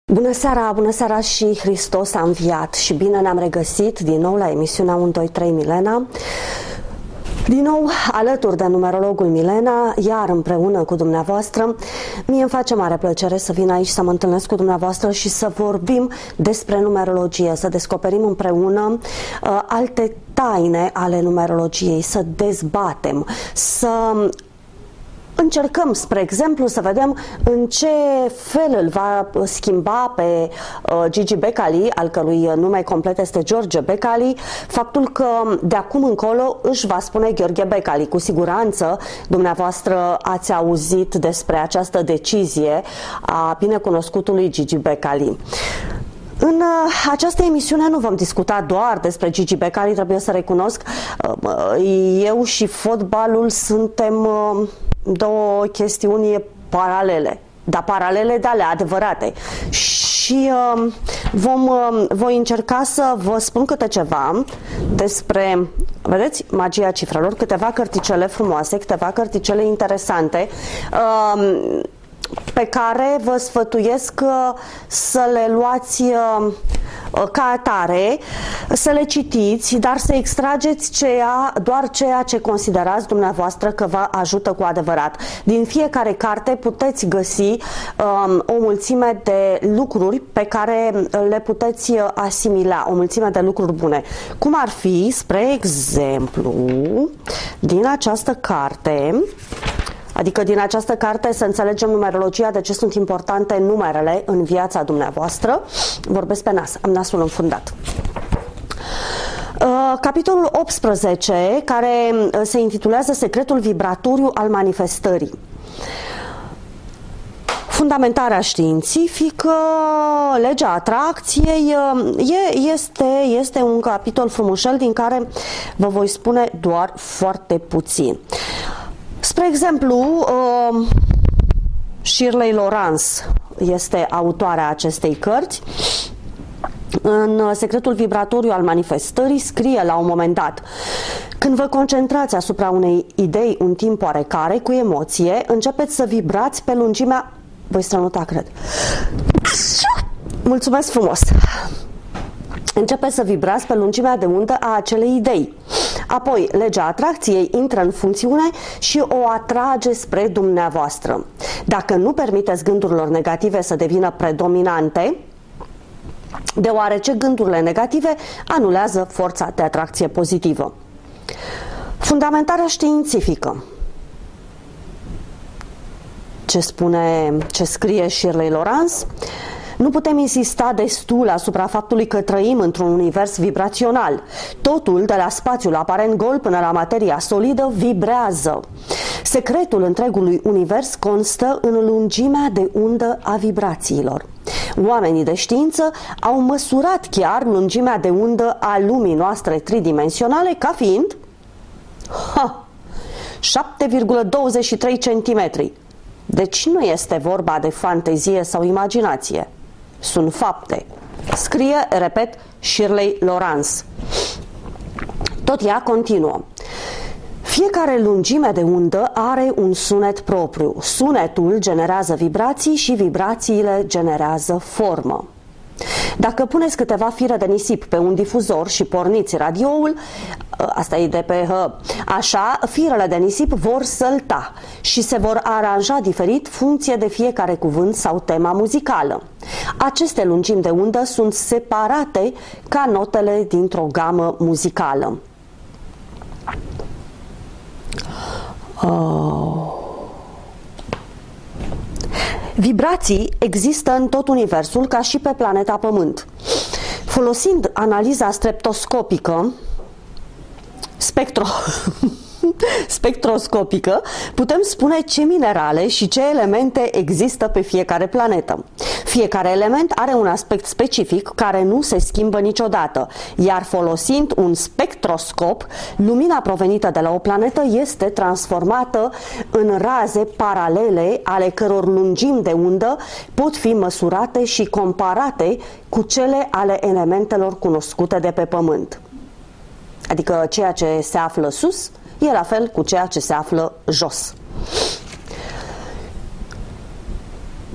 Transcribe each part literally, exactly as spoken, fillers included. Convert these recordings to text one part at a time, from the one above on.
Bună seara, bună seara și Hristos a înviat și bine ne-am regăsit din nou la emisiunea unu, doi, trei Milena. Din nou alături de numerologul Milena, iar împreună cu dumneavoastră. Mie îmi face mare plăcere să vin aici să mă întâlnesc cu dumneavoastră și să vorbim despre numerologie, să descoperim împreună uh, alte taine ale numerologiei, să dezbatem, să încercăm, spre exemplu, să vedem în ce fel îl va schimba pe uh, Gigi Becali, al cărui nume complet este George Becali, faptul că de acum încolo își va spune Gheorghe Becali. Cu siguranță dumneavoastră ați auzit despre această decizie a binecunoscutului Gigi Becali. În această emisiune nu vom discuta doar despre Gigi Becali, trebuie să recunosc, eu și fotbalul suntem două chestiuni paralele, dar paralele, de ale adevărate. Și uh, vom, uh, voi încerca să vă spun câte ceva despre, vedeți, magia cifrelor, câteva cărticele frumoase, câteva cărticele interesante, uh, pe care vă sfătuiesc să le luați ca atare, să le citiți, dar să extrageți ceea, doar ceea ce considerați dumneavoastră că vă ajută cu adevărat. Din fiecare carte puteți găsi um, o mulțime de lucruri pe care le puteți asimila, o mulțime de lucruri bune. Cum ar fi, spre exemplu, din această carte, adică din această carte să înțelegem numerologia, de ce sunt importante numerele în viața dumneavoastră. Vorbesc pe nas, am nasul înfundat. Capitolul optsprezece, care se intitulează Secretul vibratoriu al manifestării. Fundamentarea științifică, legea atracției, este, este un capitol frumușel din care vă voi spune doar foarte puțin. Spre exemplu, uh, Shirley Lawrence este autoarea acestei cărți. În Secretul vibratoriu al manifestării scrie la un moment dat: când vă concentrați asupra unei idei un timp oarecare, cu emoție, începeți să vibrați pe lungimea... Voi strănuta, cred. Mulțumesc frumos! Începeți să vibrați pe lungimea de undă a acelei idei. Apoi, legea atracției intră în funcțiune și o atrage spre dumneavoastră. Dacă nu permiteți gândurilor negative să devină predominante, deoarece gândurile negative anulează forța de atracție pozitivă. Fundamentarea științifică. Ce spune, ce scrie Shirley Lawrence? Nu putem insista destul asupra faptului că trăim într-un univers vibrațional. Totul, de la spațiul aparent gol până la materia solidă, vibrează. Secretul întregului univers constă în lungimea de undă a vibrațiilor. Oamenii de știință au măsurat chiar lungimea de undă a lumii noastre tridimensionale ca fiind ha, șapte virgulă douăzeci și trei centimetri. Deci nu este vorba de fantezie sau imaginație. Sunt fapte. Scrie, repet, Shirley Lawrence. Tot ea continuă. Fiecare lungime de undă are un sunet propriu. Sunetul generează vibrații și vibrațiile generează formă. Dacă puneți câteva fire de nisip pe un difuzor și porniți radioul, asta e de pe H, așa, firele de nisip vor sălta și se vor aranja diferit funcție de fiecare cuvânt sau tema muzicală. Aceste lungimi de undă sunt separate ca notele dintr-o gamă muzicală. Oh. Vibrații există în tot universul, ca și pe planeta Pământ. Folosind analiza spectroscopică, spectro, spectroscopică, putem spune ce minerale și ce elemente există pe fiecare planetă. Fiecare element are un aspect specific care nu se schimbă niciodată, iar folosind un spectroscop, lumina provenită de la o planetă este transformată în raze paralele ale căror lungimi de undă pot fi măsurate și comparate cu cele ale elementelor cunoscute de pe Pământ. Adică ceea ce se află sus e la fel cu ceea ce se află jos.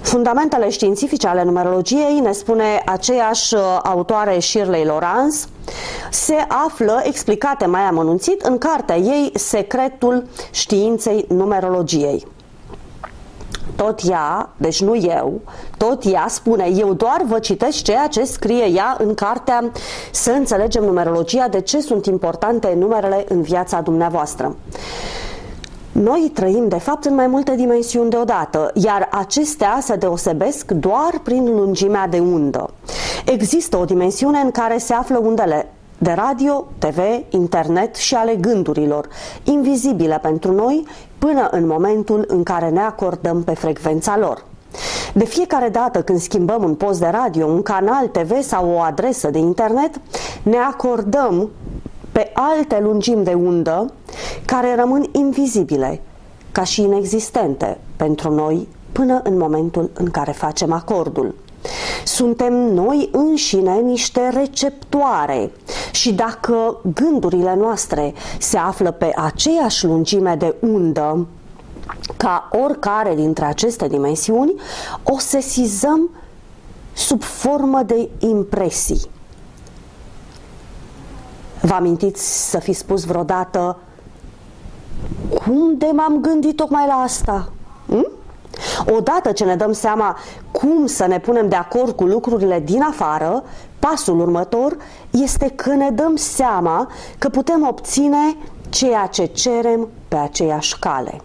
Fundamentele științifice ale numerologiei, ne spune aceeași autoare Shirley Lawrence, se află explicate mai amănunțit în cartea ei Secretul științei numerologiei. Tot ea, deci nu eu, tot ea spune, eu doar vă citesc ceea ce scrie ea în cartea Să înțelegem numerologia, de ce sunt importante numerele în viața dumneavoastră. Noi trăim, de fapt, în mai multe dimensiuni deodată, iar acestea se deosebesc doar prin lungimea de undă. Există o dimensiune în care se află undele de radio, T V, internet și ale gândurilor, invizibile pentru noi până în momentul în care ne acordăm pe frecvența lor. De fiecare dată când schimbăm un post de radio, un canal T V sau o adresă de internet, ne acordăm pe alte lungimi de undă care rămân invizibile, ca și inexistente pentru noi până în momentul în care facem acordul. Suntem noi înșine niște receptoare și dacă gândurile noastre se află pe aceeași lungime de undă ca oricare dintre aceste dimensiuni, o sesizăm sub formă de impresii. Vă amintiți să fi spus vreodată: cum de m-am gândit tocmai la asta? Hm? Odată ce ne dăm seama cum să ne punem de acord cu lucrurile din afară, pasul următor este că ne dăm seama că putem obține ceea ce cerem pe aceeași cale.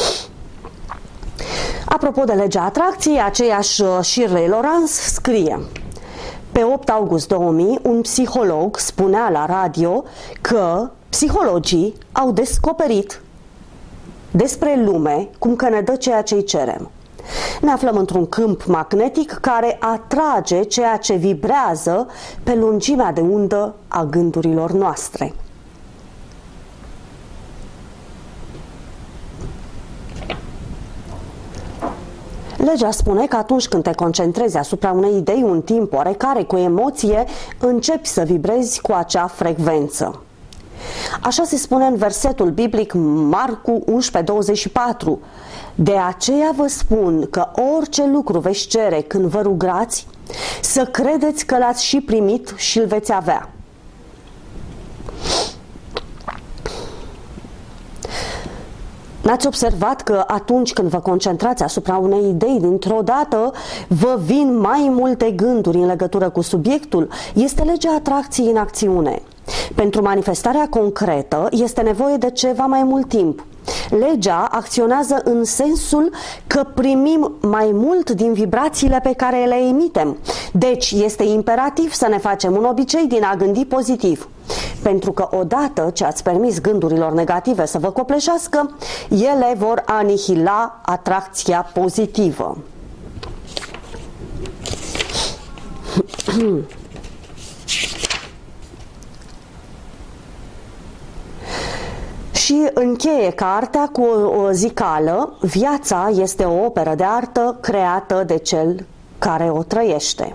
Apropo de legea atracției, aceeași Shirley Lawrence scrie: pe opt august două mii, un psiholog spunea la radio că psihologii au descoperit despre lume cum că ne dă ceea ce îi cerem. Ne aflăm într-un câmp magnetic care atrage ceea ce vibrează pe lungimea de undă a gândurilor noastre. Legea spune că atunci când te concentrezi asupra unei idei un timp oarecare cu emoție, începi să vibrezi cu acea frecvență. Așa se spune în versetul biblic Marcu unsprezece douăzeci și patru. De aceea vă spun că orice lucru veți cere când vă rugați, să credeți că l-ați și primit și îl veți avea. N-ați observat că atunci când vă concentrați asupra unei idei, dintr-o dată vă vin mai multe gânduri în legătură cu subiectul? Este legea atracției în acțiune. Pentru manifestarea concretă este nevoie de ceva mai mult timp. Legea acționează în sensul că primim mai mult din vibrațiile pe care le emitem. Deci este imperativ să ne facem un obicei din a gândi pozitiv. Pentru că odată ce ați permis gândurilor negative să vă copleșească, ele vor anihila atracția pozitivă. Și încheie cartea cu o zicală: viața este o operă de artă creată de cel care o trăiește.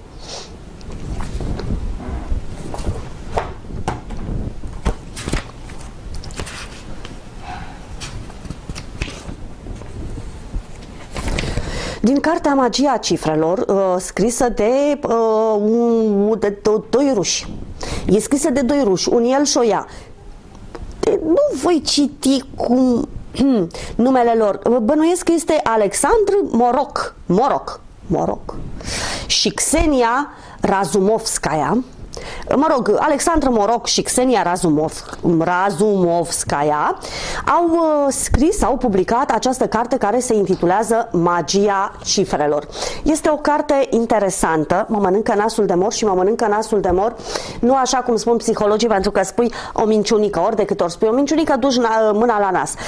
Din cartea Magia cifrelor, uh, scrisă de, uh, de, de doi ruși. E scrisă de doi ruși, un el și o ea. Nu voi citi cum hmm, numele lor. Bănuiesc că este Alexandru Moroc, Moroc, Moroc și Xenia Razumovskaya. Mă rog, Alexandru Moroc și Xenia Razumov, Razumovskaya au uh, scris, au publicat această carte care se intitulează Magia cifrelor. Este o carte interesantă. Mă mănâncă nasul de mor și mă mănâncă nasul de mor nu așa cum spun psihologii, pentru că spui o minciunică, ori de câte ori spui o minciunică, duci mâna la nas.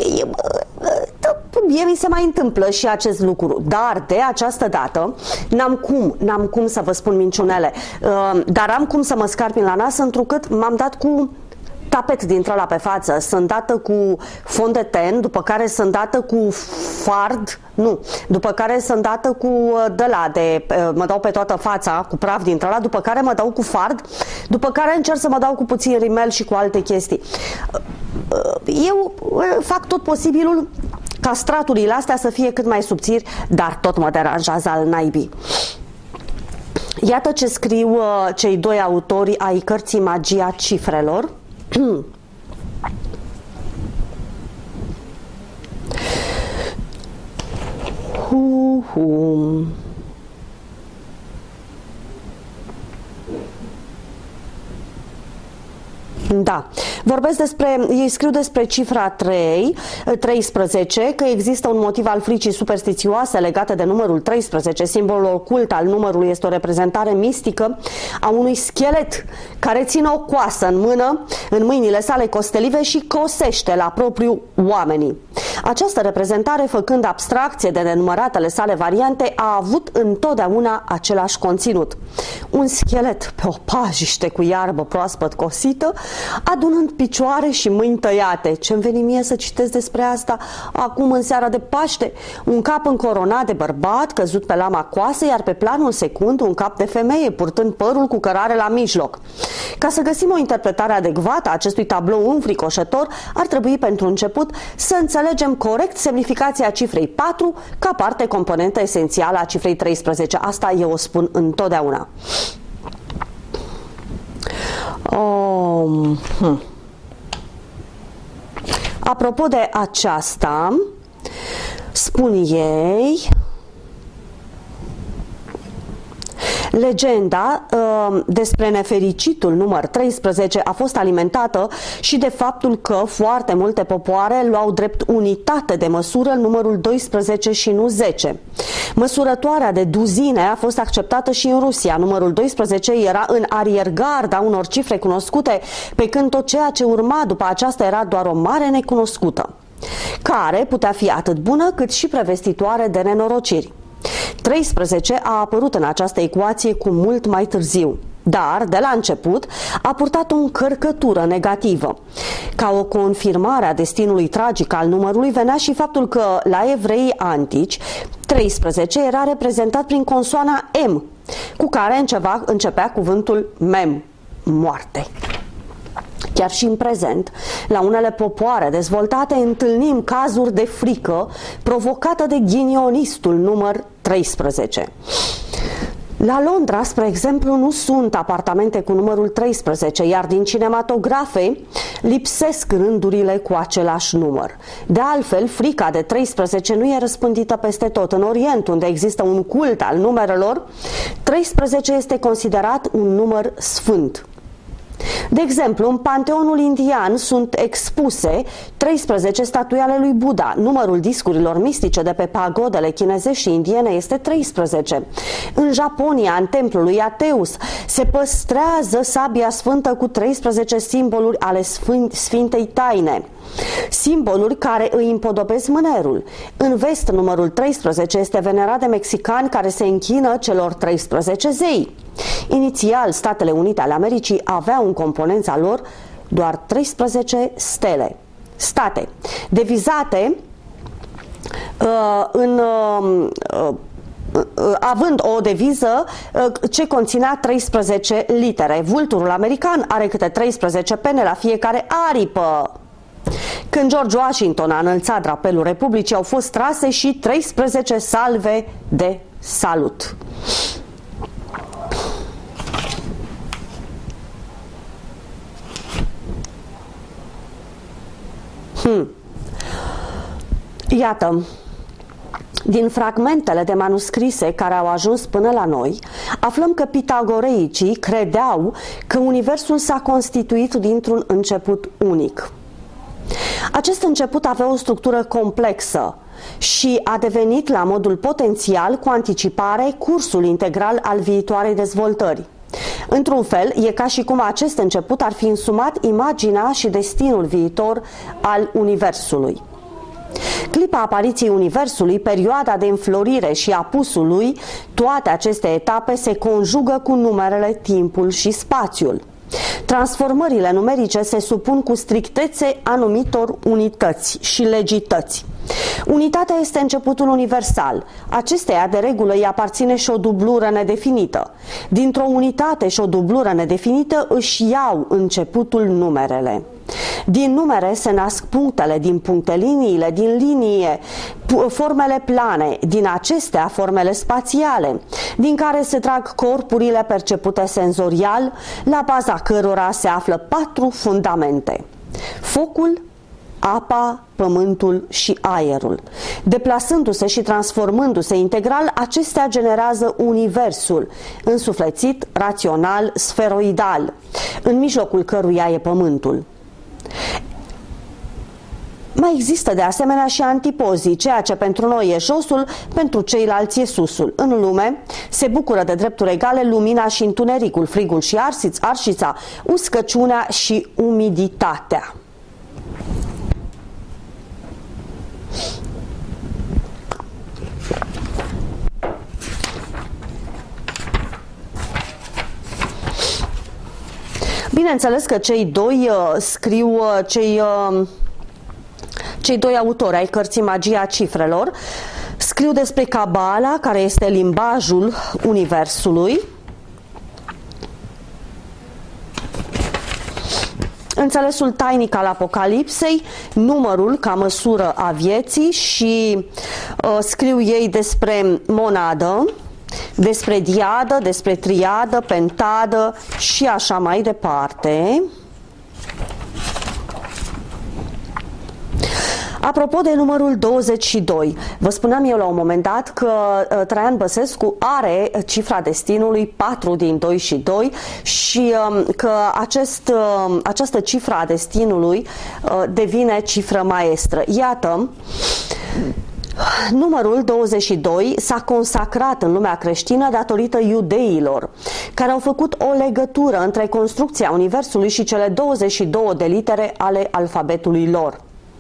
Mie mi se mai întâmplă și acest lucru, dar de această dată n-am cum, n-am cum să vă spun minciunele, dar am cum să mă scarpin la nas, întrucât m-am dat cu tapet dintr-ăla pe față, sunt dată cu fond de ten, după care sunt dată cu fard, nu, după care sunt dată cu de-la, de, mă dau pe toată fața cu praf dintr-ăla, după care mă dau cu fard, după care încerc să mă dau cu puțin rimel și cu alte chestii. Eu fac tot posibilul ca straturile astea să fie cât mai subțiri, dar tot mă deranjează al naibii. Iată ce scriu uh, cei doi autori ai cărții Magia cifrelor. hu, hu. Da, vorbesc despre, ei scriu despre cifra trei, treisprezece, că există un motiv al fricii superstițioase legate de numărul treisprezece. Simbolul ocult al numărului este o reprezentare mistică a unui schelet care ține o coasă în mână, în mâinile sale costelive și cosește la propriu oamenii. Această reprezentare, făcând abstracție de nenumăratele sale variante, a avut întotdeauna același conținut. Un schelet pe o pajiște cu iarbă proaspăt cosită, adunând picioare și mâini tăiate. Ce-mi veni mie să citesc despre asta acum în seara de Paște? Un cap încoronat de bărbat căzut pe lama coasă, iar pe planul secund un cap de femeie purtând părul cu cărare la mijloc. Ca să găsim o interpretare adecvată a acestui tablou înfricoșător, ar trebui pentru început să înțelegem corect semnificația cifrei patru ca parte componentă esențială a cifrei treisprezece. Asta eu o spun întotdeauna. Um, hmm. Apropo de aceasta, spun ei, legenda uh, despre nefericitul număr treisprezece a fost alimentată și de faptul că foarte multe popoare luau drept unitate de măsură numărul doisprezece și nu zece. Măsurătoarea de duzine a fost acceptată și în Rusia. Numărul doisprezece era în ariergarda unor cifre cunoscute, pe când tot ceea ce urma după aceasta era doar o mare necunoscută, care putea fi atât bună cât și prevestitoare de nenorociri. treisprezece a apărut în această ecuație cu mult mai târziu, dar, de la început, a purtat o încărcătură negativă. Ca o confirmare a destinului tragic al numărului, venea și faptul că, la evreii antici, treisprezece era reprezentat prin consoana M, cu care începea, începea cuvântul mem, moarte. Chiar și în prezent, la unele popoare dezvoltate, întâlnim cazuri de frică provocată de ghinionistul număr treisprezece. La Londra, spre exemplu, nu sunt apartamente cu numărul treisprezece, iar din cinematografe lipsesc rândurile cu același număr. De altfel, frica de treisprezece nu e răspândită peste tot. În Orient, unde există un cult al numerelor, treisprezece este considerat un număr sfânt. De exemplu, în panteonul indian sunt expuse treisprezece statui ale lui Buddha. Numărul discurilor mistice de pe pagodele chinezești și indiene este treisprezece. În Japonia, în templul lui Ateus, se păstrează sabia sfântă cu treisprezece simboluri ale Sfintei Taine, simboluri care îi împodobesc mânerul. În vest, numărul treisprezece este venerat de mexicani care se închină celor treisprezece zei. Inițial, Statele Unite ale Americii aveau în componența lor doar treisprezece stele, state, devizate uh, în, uh, uh, având o deviză uh, ce conținea treisprezece litere. Vulturul american are câte treisprezece pene la fiecare aripă. Când George Washington a înălțat drapelul Republicii, au fost trase și treisprezece salve de salut. Hmm. Iată, din fragmentele de manuscrise care au ajuns până la noi, aflăm că pitagoreicii credeau că universul s-a constituit dintr-un început unic. Acest început avea o structură complexă și a devenit la modul potențial cu anticipare cursul integral al viitoarei dezvoltări. Într-un fel, e ca și cum acest început ar fi însumat imaginea și destinul viitor al Universului. Clipa apariției Universului, perioada de înflorire și apusul lui, toate aceste etape se conjugă cu numerele, timpul și spațiul. Transformările numerice se supun cu strictețe anumitor unități și legități. Unitatea este începutul universal. Acesteia, de regulă, îi aparține și o dublură nedefinită. Dintr-o unitate și o dublură nedefinită își iau începutul numerele. Din numere se nasc punctele, din puncte liniile, din linie formele plane, din acestea formele spațiale, din care se trag corpurile percepute senzorial, la baza cărora se află patru fundamente: focul, apa, pământul și aerul. Deplasându-se și transformându-se integral, acestea generează universul, însuflețit, rațional, sferoidal, în mijlocul căruia e pământul. Mai există de asemenea și antipozii, ceea ce pentru noi e josul, pentru ceilalți e susul. În lume se bucură de drepturi egale lumina și întunericul, frigul și arșița, uscăciunea și umiditatea. Bineînțeles că cei doi uh, scriu, uh, cei, uh, cei doi autori ai cărții Magia Cifrelor scriu despre Cabala, care este limbajul universului, înțelesul tainic al Apocalipsei, numărul ca măsură a vieții și uh, scriu ei despre monadă, despre diadă, despre triadă, pentadă și așa mai departe. Apropo de numărul douăzeci și doi, vă spuneam eu la un moment dat că uh, Traian Băsescu are cifra destinului patru din doi și doi și uh, că acest, uh, această cifra a destinului uh, devine cifră maestră. Iată, numărul douăzeci și doi s-a consacrat în lumea creștină datorită iudeilor, care au făcut o legătură între construcția universului și cele douăzeci și două de litere ale alfabetului lor.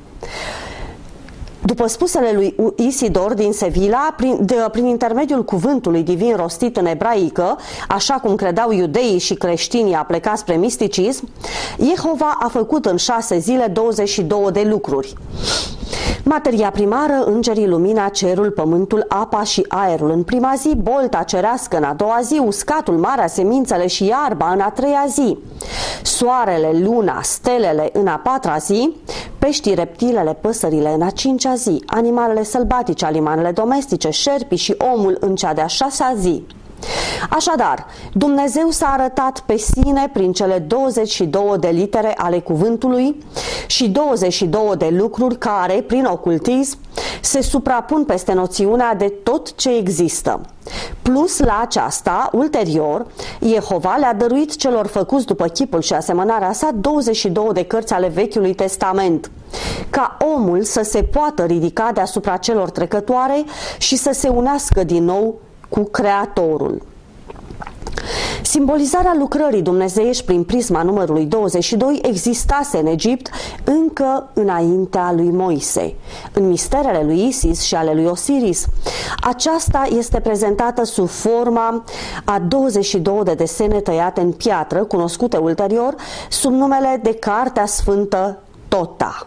După spusele lui Isidor din Sevilla, prin, de, prin intermediul cuvântului divin rostit în ebraică, așa cum credeau iudeii și creștinii aplecați spre misticism, Jehova a făcut în șase zile douăzeci și două de lucruri. Materia primară, îngerii, lumina, cerul, pământul, apa și aerul în prima zi, bolta cerească în a doua zi, uscatul, marea, semințele și iarba în a treia zi, soarele, luna, stelele în a patra zi, peștii, reptilele, păsările în a cincea zi, animalele sălbatice, animalele domestice, șerpii și omul în cea de-a șasea zi. Așadar, Dumnezeu s-a arătat pe sine prin cele douăzeci și două de litere ale cuvântului și douăzeci și două de lucruri care, prin ocultism, se suprapun peste noțiunea de tot ce există. Plus la aceasta, ulterior, Jehova le-a dăruit celor făcuți după chipul și asemănarea sa douăzeci și două de cărți ale Vechiului Testament, ca omul să se poată ridica deasupra celor trecătoare și să se unească din nou cu Creatorul. Simbolizarea lucrării dumnezeiești prin prisma numărului douăzeci și doi existase în Egipt încă înaintea lui Moise. În misterele lui Isis și ale lui Osiris, aceasta este prezentată sub forma a douăzeci și două de desene tăiate în piatră, cunoscute ulterior sub numele de Cartea Sfântă Tota.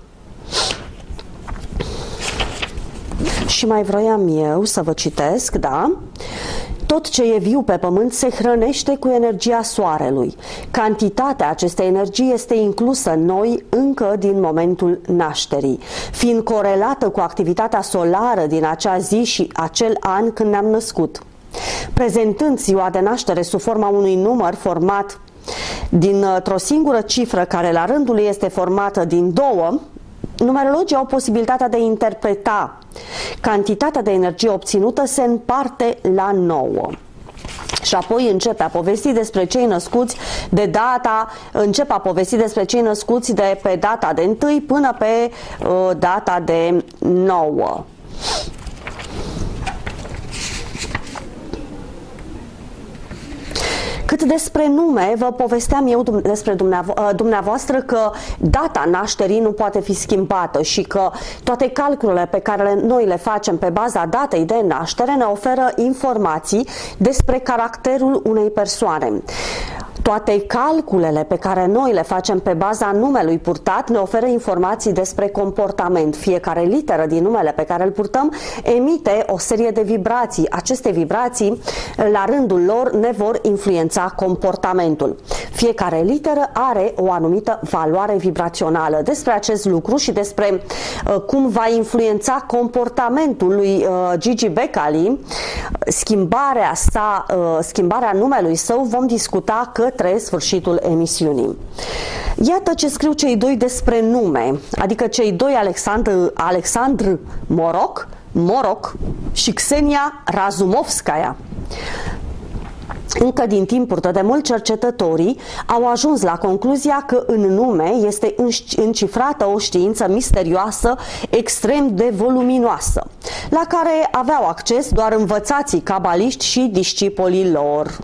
Și mai vroiam eu să vă citesc, da? Tot ce e viu pe pământ se hrănește cu energia soarelui. Cantitatea acestei energii este inclusă în noi încă din momentul nașterii, fiind corelată cu activitatea solară din acea zi și acel an când ne-am născut. Prezentând ziua de naștere sub forma unui număr format dintr-o singură cifră care la rândul ei este formată din două, numerologii au posibilitatea de a interpreta cantitatea de energie obținută se împarte la nouă. Și apoi începe a povesti despre cei născuți de data, începe a povesti despre cei născuți de pe data de întâi până pe uh, data de nouă. Cât despre nume, vă povesteam eu despre dumneavo- dumneavoastră că data nașterii nu poate fi schimbată și că toate calculele pe care noi le facem pe baza datei de naștere ne oferă informații despre caracterul unei persoane. Toate calculele pe care noi le facem pe baza numelui purtat ne oferă informații despre comportament. Fiecare literă din numele pe care îl purtăm emite o serie de vibrații. Aceste vibrații, la rândul lor, ne vor influența comportamentul. Fiecare literă are o anumită valoare vibrațională. Despre acest lucru și despre uh, cum va influența comportamentul lui uh, Gigi Becali, schimbarea sa, uh, schimbarea numelui său, vom discuta către sfârșitul emisiunii. Iată ce scriu cei doi despre nume, adică cei doi Alexandru, Alexandru Moroc, Moroc și Xenia Razumovskaya. Încă din timpuri de demult, cercetătorii au ajuns la concluzia că în nume este încifrată o știință misterioasă, extrem de voluminoasă, la care aveau acces doar învățații cabaliști și discipolii lor.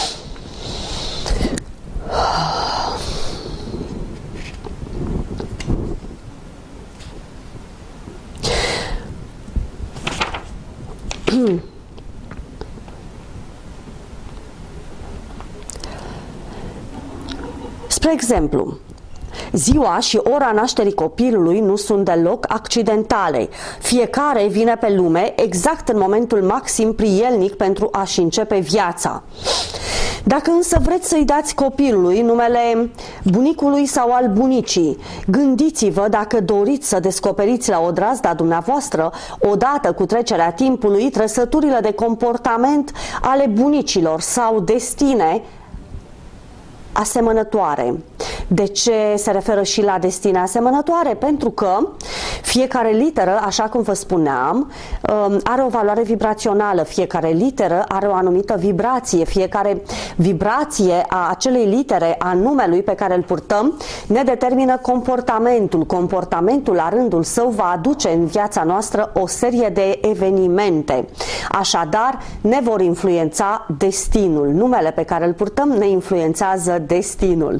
Spre exemplu, ziua și ora nașterii copilului nu sunt deloc accidentale. Fiecare vine pe lume exact în momentul maxim prielnic pentru a-și începe viața. Dacă însă vreți să-i dați copilului numele bunicului sau al bunicii, gândiți-vă dacă doriți să descoperiți la odrazda dumneavoastră, odată cu trecerea timpului, trăsăturile de comportament ale bunicilor sau destine asemănătoare. De ce se referă și la destine asemănătoare? Pentru că fiecare literă, așa cum vă spuneam, are o valoare vibrațională, fiecare literă are o anumită vibrație, fiecare vibrație a acelei litere, a numelui pe care îl purtăm, ne determină comportamentul. Comportamentul, la rândul său, va aduce în viața noastră o serie de evenimente. Așadar, ne vor influența destinul. Numele pe care îl purtăm ne influențează destinul.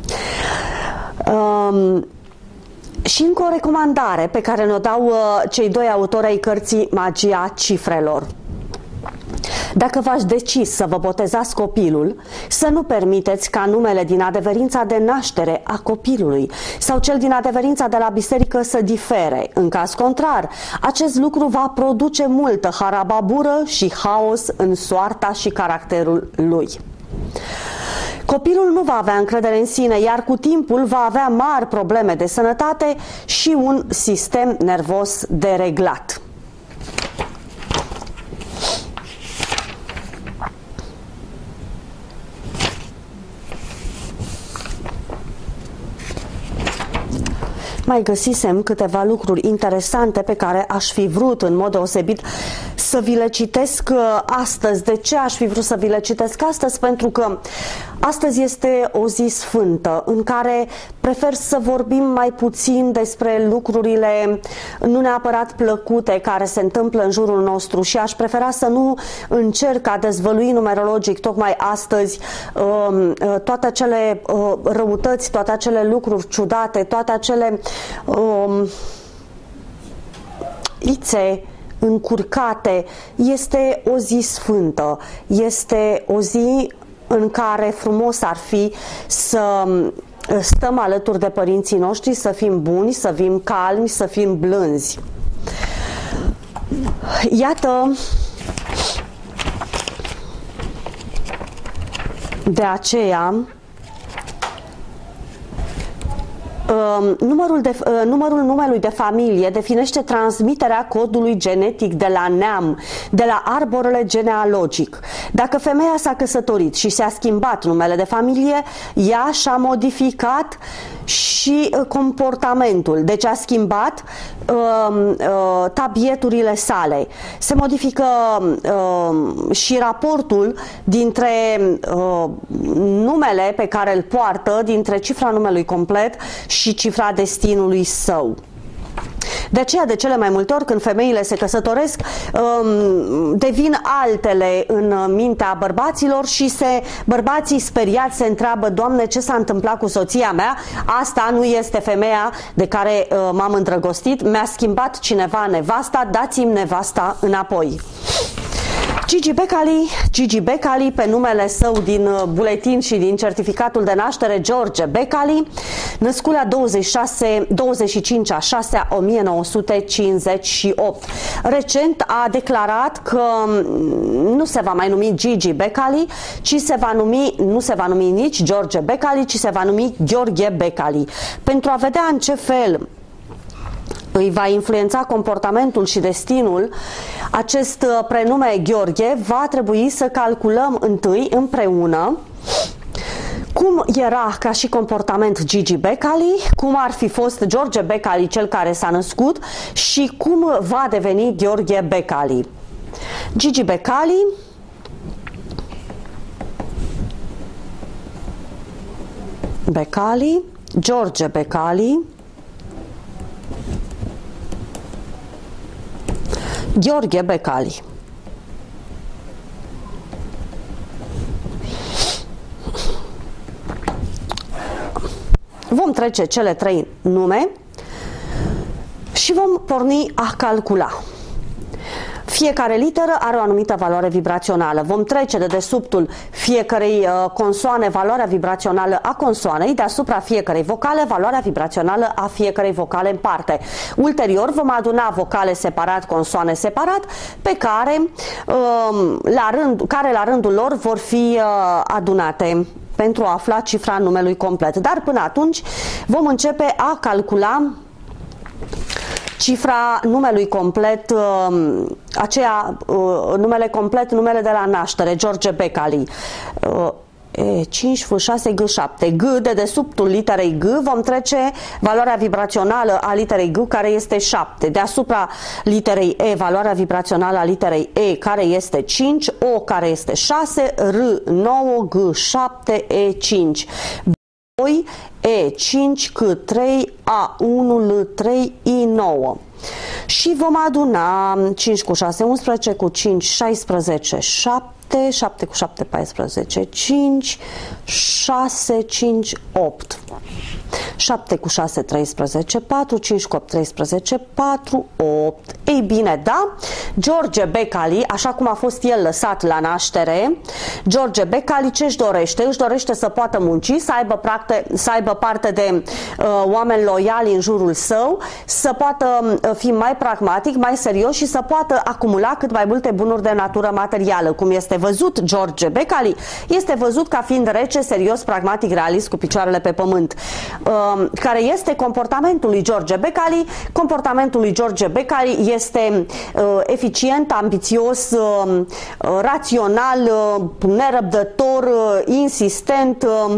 Um, și încă o recomandare pe care ne-o dau uh, cei doi autori ai cărții Magia cifrelor. Dacă v-ați decis să vă botezați copilul, să nu permiteți ca numele din adeverința de naștere a copilului sau cel din adeverința de la biserică să difere. În caz contrar, acest lucru va produce multă harababură și haos în soarta și caracterul lui. Copilul nu va avea încredere în sine, iar cu timpul va avea mari probleme de sănătate și un sistem nervos dereglat. Mai găsisem câteva lucruri interesante pe care aș fi vrut în mod deosebit să vi le citesc astăzi. De ce aș fi vrut să vi le citesc astăzi? Pentru că astăzi este o zi sfântă în care prefer să vorbim mai puțin despre lucrurile nu neapărat plăcute care se întâmplă în jurul nostru și aș prefera să nu încerc a dezvălui numerologic tocmai astăzi toate acele răutăți, toate acele lucruri ciudate, toate acele um, ițe încurcate. Este o zi sfântă, este o zi în care frumos ar fi să stăm alături de părinții noștri, să fim buni, să fim calmi, să fim blânzi. Iată, de aceea Uh, numărul, de, uh, numărul numelui de familie definește transmiterea codului genetic de la neam, de la arborele genealogic. Dacă femeia s-a căsătorit și s-a schimbat numele de familie, ea și-a modificat și uh, comportamentul. Deci a schimbat uh, uh, tabieturile sale. Se modifică uh, și raportul dintre uh, numele pe care îl poartă, dintre cifra numelui complet și cifra destinului său. De aceea, de cele mai multe ori, când femeile se căsătoresc, devin altele în mintea bărbaților și se, bărbații speriați se întreabă: Doamne, ce s-a întâmplat cu soția mea? Asta nu este femeia de care m-am îndrăgostit, mi-a schimbat cineva nevasta, dați-mi nevasta înapoi. Gigi Becali, Gigi Becali, pe numele său din buletin și din certificatul de naștere, George Becali, născut la douăzeci și șase, douăzeci și cinci a șasea o mie nouă sute cincizeci și opt. Recent a declarat că nu se va mai numi Gigi Becali, ci se va numi, nu se va numi nici George Becali, ci se va numi Gheorghe Becali. Pentru a vedea în ce fel îi va influența comportamentul și destinul acest prenume Gheorghe, va trebui să calculăm întâi împreună cum era ca și comportament Gigi Becali, cum ar fi fost George Becali, cel care s-a născut, și cum va deveni Gheorghe Becali. Gigi Becali Becali, George Becali, Gheorghe Becali. Vom trece cele trei nume și vom porni a calcula. Fiecare literă are o anumită valoare vibrațională. Vom trece de desubtul fiecărei uh, consoane valoarea vibrațională a consoanei, deasupra fiecărei vocale valoarea vibrațională a fiecărei vocale în parte. Ulterior vom aduna vocale separat, consoane separat, pe care, uh, la rând, care la rândul lor vor fi uh, adunate pentru a afla cifra numelui complet. Dar până atunci vom începe a calcula cifra numelui complet, uh, aceea, uh, numele complet, numele de la naștere, George Becali. Uh, E, cinci, F, șase, G, șapte. G, de desubtul literei G, vom trece valoarea vibrațională a literei G, care este șapte. Deasupra literei E, valoarea vibrațională a literei E, care este cinci, O, care este șase, R, nouă, G, șapte, E, cinci. doi, E, cinci, C, trei, A, unu, L, trei, I, nouă. Și vom aduna cinci cu șase, unsprezece, cu cinci, șaisprezece, șapte, șapte cu șapte, paisprezece, cinci, șase, cinci, opt. șapte cu șase, treisprezece, patru, cinci cu opt, treisprezece, patru, opt. Ei bine, da, George Becali, așa cum a fost el lăsat la naștere, George Becali ce își dorește? Își dorește să poată munci, să aibă, practe, să aibă parte de uh, oameni loiali în jurul său, să poată uh, fi mai pragmatic, mai serios și să poată acumula cât mai multe bunuri de natură materială. Cum este văzut George Becali? Este văzut ca fiind rece, serios, pragmatic, realist, cu picioarele pe pământ. Uh, care este comportamentul lui George Becali? Comportamentul lui George Becali este uh, eficient, ambițios, uh, rațional, uh, nerăbdător, uh, insistent, uh,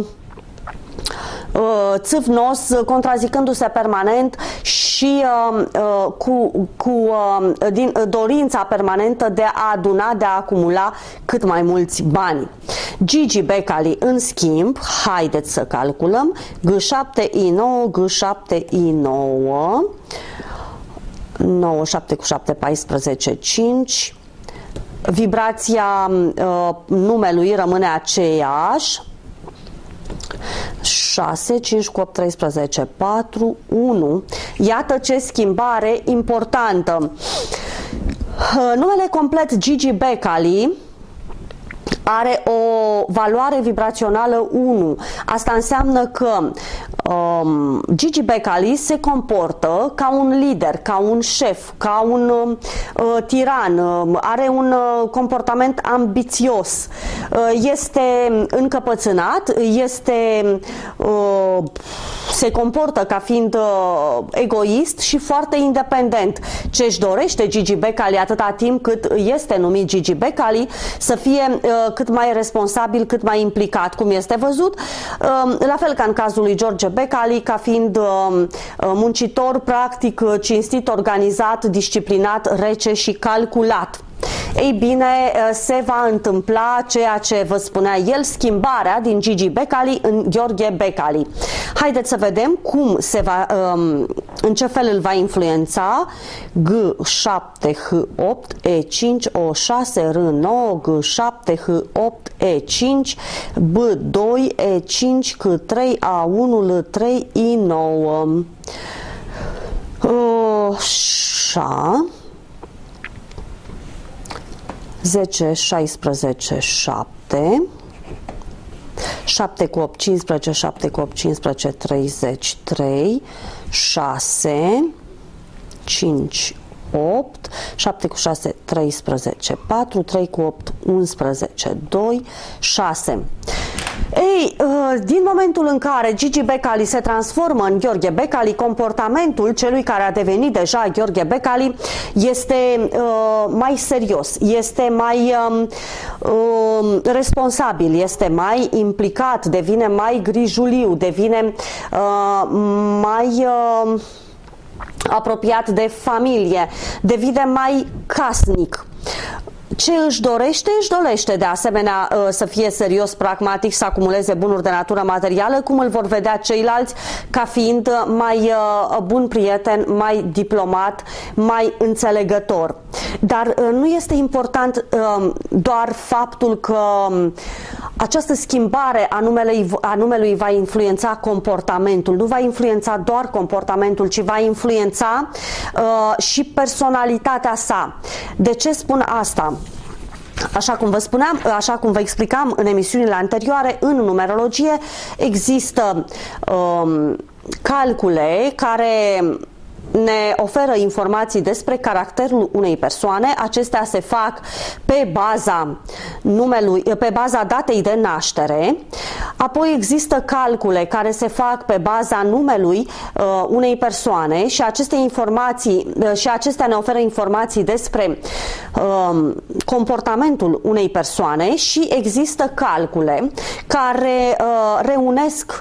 țâfnos, contrazicându-se permanent și uh, uh, cu, cu uh, din, dorința permanentă de a aduna, de a acumula cât mai mulți bani. Gigi Becali, în schimb, haideți să calculăm, G șapte, I nouă, G șapte, I nouă, nouă, șapte cu șapte, paisprezece, cinci, vibrația uh, numelui rămâne aceeași, șase, cinci cu opt, treisprezece, patru, unu. Iată ce schimbare importantă. Numele complet Gigi Becali are o valoare vibrațională unu. Asta înseamnă că um, Gigi Becali se comportă ca un lider, ca un șef, ca un uh, tiran, uh, are un uh, comportament ambițios, uh, este încăpățânat, este, uh, se comportă ca fiind uh, egoist și foarte independent. Ce își dorește Gigi Becali atâta timp cât este numit Gigi Becali, să fie uh, cât mai responsabil, cât mai implicat, cum este văzut, la fel ca în cazul lui George Becali, ca fiind muncitor, practic, cinstit, organizat, disciplinat, rece și calculat. Ei bine, se va întâmpla ceea ce vă spunea el, schimbarea din Gigi Becali în Gheorghe Becali. Haideți să vedem cum se va, în ce fel îl va influența G șapte, H opt, E cinci, O șase, R nouă, G șapte, H opt, E cinci, B doi, E cinci, C trei, A unu, L trei, I nouă. Așa. zece, șaisprezece, șapte, șapte cu opt, cincisprezece, șapte cu opt, cincisprezece, treizeci, trei, șase, cinci, opt, șapte cu șase, treisprezece, patru, trei cu opt, unsprezece, doi, șase. Ei, din momentul în care Gigi Becali se transformă în Gheorghe Becali, comportamentul celui care a devenit deja Gheorghe Becali este uh, mai serios, este mai uh, uh, responsabil, este mai implicat, devine mai grijuliu, devine uh, mai uh, apropiat de familie, devine mai casnic. Ce își dorește? Își dorește de asemenea să fie serios, pragmatic, să acumuleze bunuri de natură materială, cum îl vor vedea ceilalți, ca fiind mai bun prieten, mai diplomat, mai înțelegător. Dar nu este important doar faptul că această schimbare a numelui, a numelui va influența comportamentul, nu va influența doar comportamentul, ci va influența uh, și personalitatea sa. De ce spun asta? Așa cum vă spuneam, așa cum vă explicam în emisiunile anterioare, în numerologie există um, calcule care ne oferă informații despre caracterul unei persoane. Acestea se fac pe baza numelui, pe baza datei de naștere. Apoi există calcule care se fac pe baza numelui uh, unei persoane și aceste informații uh, și acestea ne oferă informații despre uh, comportamentul unei persoane și există calcule care uh, reunesc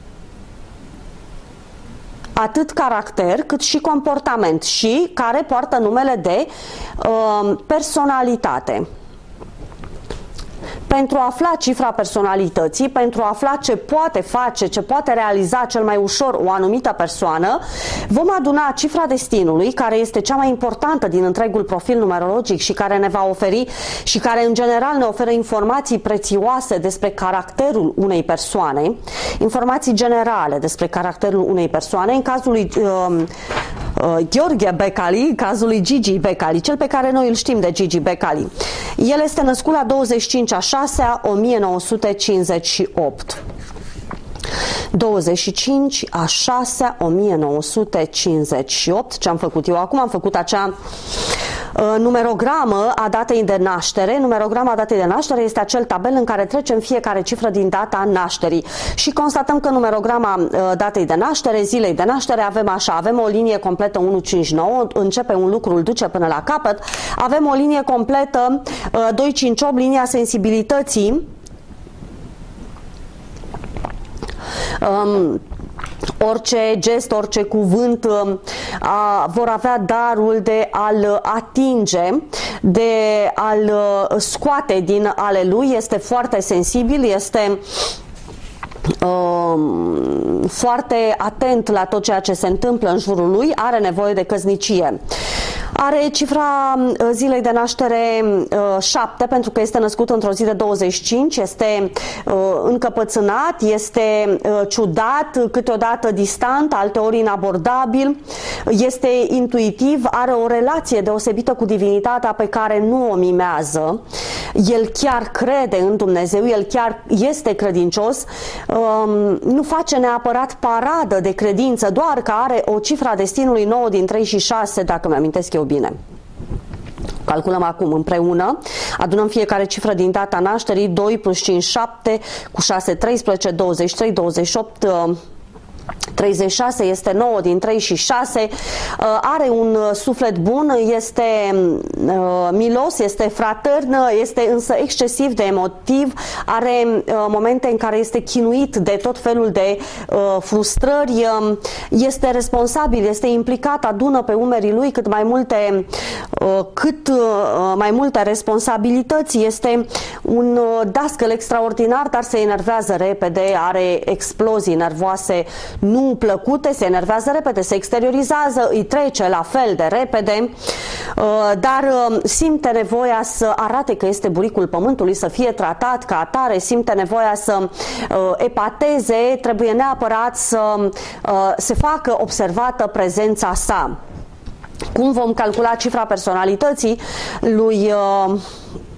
atât caracter cât și comportament și care poartă numele de uh, personalitate. Pentru a afla cifra personalității, pentru a afla ce poate face, ce poate realiza cel mai ușor o anumită persoană, vom aduna cifra destinului, care este cea mai importantă din întregul profil numerologic și care ne va oferi și care în general ne oferă informații prețioase despre caracterul unei persoane, informații generale despre caracterul unei persoane. În cazul lui uh, uh, Gheorghe Becali, în cazul lui Gigi Becali, cel pe care noi îl știm de Gigi Becali. El este născut la douăzeci și cinci a șasea o mie nouă sute cincizeci și opt. douăzeci și cinci a șasea o mie nouă sute cincizeci și opt. Ce am făcut eu acum? Am făcut acea uh, numerogramă a datei de naștere. Numerograma datei de naștere este acel tabel în care trecem fiecare cifră din data nașterii și constatăm că numerograma uh, datei de naștere, zilei de naștere, avem așa, avem o linie completă unu cinci nouă, începe un lucru, îl duce până la capăt, avem o linie completă uh, doi cinci opt, linia sensibilității. Um, orice gest, orice cuvânt uh, vor avea darul de a-l atinge, de a-l uh, scoate din ale lui. Este foarte sensibil, este Uh, foarte atent la tot ceea ce se întâmplă în jurul lui, are nevoie de căsnicie. Are cifra zilei de naștere uh, șapte, pentru că este născut într-o zi de douăzeci și cinci, este uh, încăpățânat, este uh, ciudat, câteodată distant, alteori inabordabil, este intuitiv, are o relație deosebită cu divinitatea pe care nu o mimează. El chiar crede în Dumnezeu, el chiar este credincios, um, nu face neapărat paradă de credință, doar că are o cifra destinului nouă din trei și șase, dacă mi-amintesc eu bine. Calculăm acum împreună, adunăm fiecare cifră din data nașterii, doi plus cinci, șapte, cu șase, treisprezece, douăzeci și trei, douăzeci și opt, treizeci și șase, este nouă din trei și șase, are un suflet bun, este milos, este fratern, este însă excesiv de emotiv, are momente în care este chinuit de tot felul de frustrări, este responsabil, este implicat, adună pe umerii lui cât mai multe, cât mai multe responsabilități, este un dascăl extraordinar, dar se enervează repede, are explozii nervoase nu plăcute, se enervează repede, se exteriorizează, îi trece la fel de repede, dar simte nevoia să arate că este buricul pământului, să fie tratat ca atare, simte nevoia să epateze, trebuie neapărat să se facă observată prezența sa. Cum vom calcula cifra personalității lui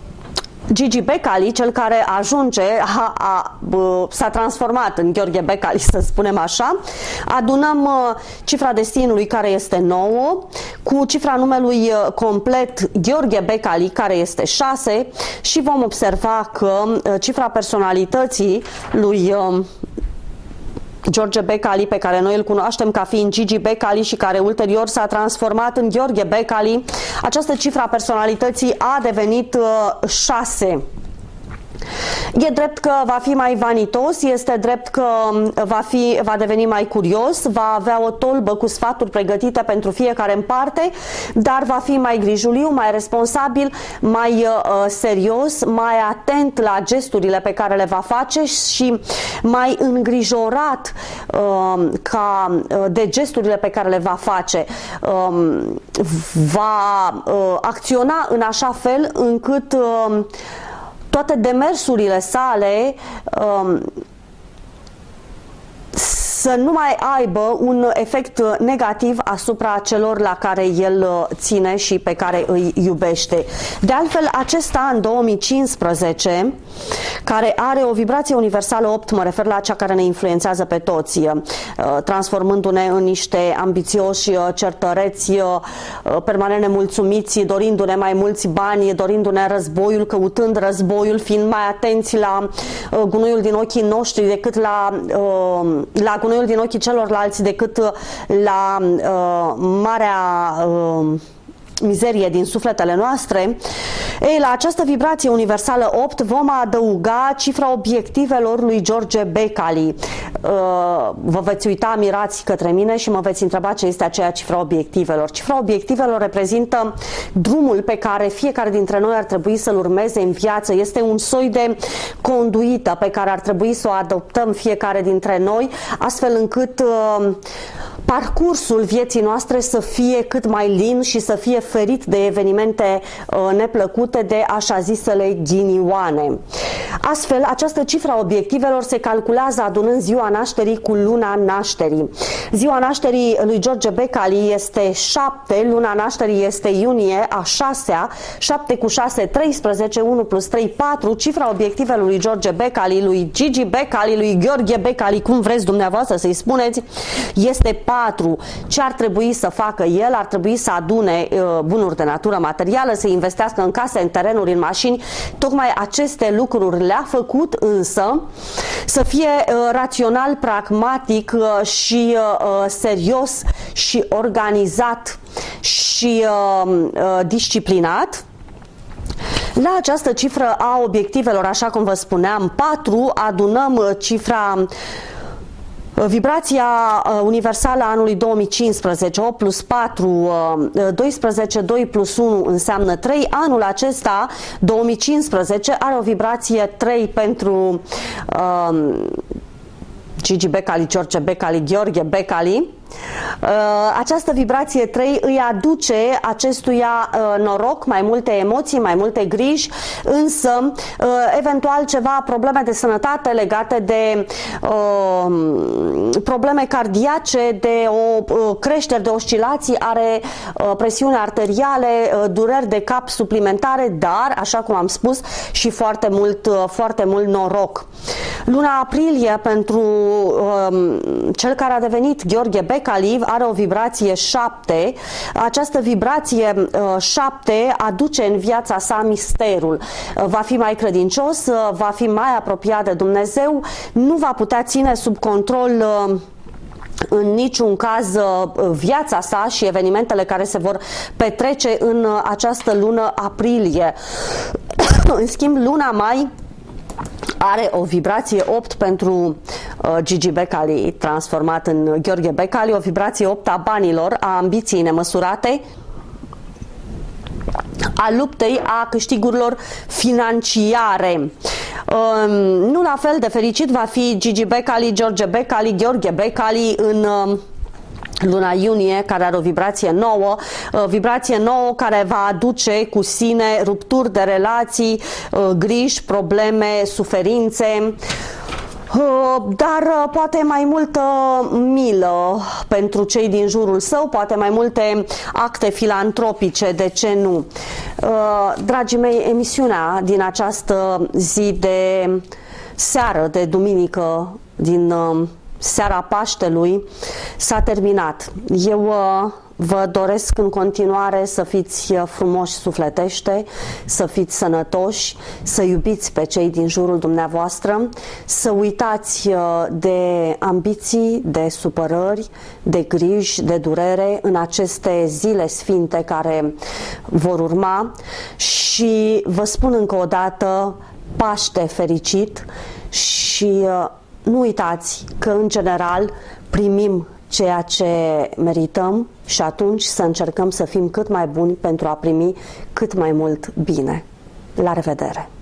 Gigi Becali, cel care ajunge, a, a, s-a transformat în Gheorghe Becali, să spunem așa. Adunăm cifra destinului, care este nouă, cu cifra numelui complet Gheorghe Becali, care este șase, și vom observa că cifra personalității lui George Becali, pe care noi îl cunoaștem ca fiind Gigi Becali și care ulterior s-a transformat în Gheorghe Becali, această cifra personalității a devenit șase. E drept că va fi mai vanitos, este drept că va, fi, va deveni mai curios, va avea o tolbă cu sfaturi pregătite pentru fiecare în parte, dar va fi mai grijuliu, mai responsabil, mai uh, serios, mai atent la gesturile pe care le va face și mai îngrijorat uh, ca, uh, de gesturile pe care le va face. Uh, va uh, acționa în așa fel încât uh, toate demersurile sale um, să nu mai aibă un efect negativ asupra celor la care el ține și pe care îi iubește. De altfel, acest an două mii cincisprezece, care are o vibrație universală opt, mă refer la cea care ne influențează pe toți, transformându-ne în niște ambițioși certăreți, permanent nemulțumiți, dorindu-ne mai mulți bani, dorindu-ne războiul, căutând războiul, fiind mai atenți la gunoiul din ochii noștri decât la, la gunoiul din ochii celorlalți decât la uh, marea uh, mizerie din sufletele noastre. Ei, la această vibrație universală opt vom adăuga cifra obiectivelor lui George Becali. Vă veți uita mirați către mine și mă veți întreba ce este aceea cifra obiectivelor. Cifra obiectivelor reprezintă drumul pe care fiecare dintre noi ar trebui să-l urmeze în viață. Este un soi de conduită pe care ar trebui să o adoptăm fiecare dintre noi, astfel încât parcursul vieții noastre să fie cât mai lin și să fie ferit de evenimente uh, neplăcute, de așa zisele ghinioane. Astfel, această cifra obiectivelor se calculează adunând ziua nașterii cu luna nașterii. Ziua nașterii lui George Becali este șapte, luna nașterii este iunie a șasea, șapte cu șase, treisprezece, unu plus trei, patru, cifra obiectivelor lui George Becali, lui Gigi Becali, lui Gheorghe Becali, cum vreți dumneavoastră să-i spuneți, este patru. Ce ar trebui să facă el? Ar trebui să adune uh, bunuri de natură materială, să investească în case, în terenuri, în mașini. Tocmai aceste lucruri le-a făcut, însă să fie uh, rațional, pragmatic uh, și uh, serios și organizat și uh, uh, disciplinat. La această cifră a obiectivelor, așa cum vă spuneam, patru, adunăm cifra vibrația universală a anului două mii cincisprezece, opt plus patru, doisprezece, doi plus unu înseamnă trei. Anul acesta, două mii cincisprezece, are o vibrație trei pentru uh, Gigi Becali, George Becali, Gheorghe Becali. Această vibrație trei îi aduce acestuia noroc, mai multe emoții, mai multe griji, însă eventual ceva probleme de sănătate legate de uh, probleme cardiace, de o creștere de oscilații, are uh, presiune arteriale, uh, dureri de cap suplimentare, dar, așa cum am spus, și foarte mult, uh, foarte mult noroc. Luna aprilie pentru uh, cel care a devenit Gheorghe Becali are o vibrație șapte. Această vibrație uh, șapte aduce în viața sa misterul. Uh, va fi mai credincios, uh, va fi mai apropiat de Dumnezeu, nu va putea ține sub control uh, în niciun caz viața sa și evenimentele care se vor petrece în această lună aprilie. În schimb, luna mai are o vibrație opt pentru uh, Gigi Becali, transformat în Gheorghe Becali, o vibrație opt a banilor, a ambiției nemăsurate, a luptei, a câștigurilor financiare. Uh, nu la fel de fericit va fi Gigi Becali, George Becali, Gheorghe Becali în uh, luna iunie, care are o vibrație nouă, vibrație nouă care va aduce cu sine rupturi de relații, griji, probleme, suferințe. dar poate mai multă milă pentru cei din jurul său, poate mai multe acte filantropice, de ce nu? Dragii mei, emisiunea din această zi de seară, de duminică, din seara Paștelui, s-a terminat. Eu vă doresc în continuare să fiți frumoși sufletește, să fiți sănătoși, să iubiți pe cei din jurul dumneavoastră, să uitați de ambiții, de supărări, de griji, de durere în aceste zile sfinte care vor urma și vă spun încă o dată Paște fericit și nu uitați că în general primim ceea ce merităm și atunci să încercăm să fim cât mai buni pentru a primi cât mai mult bine. La revedere!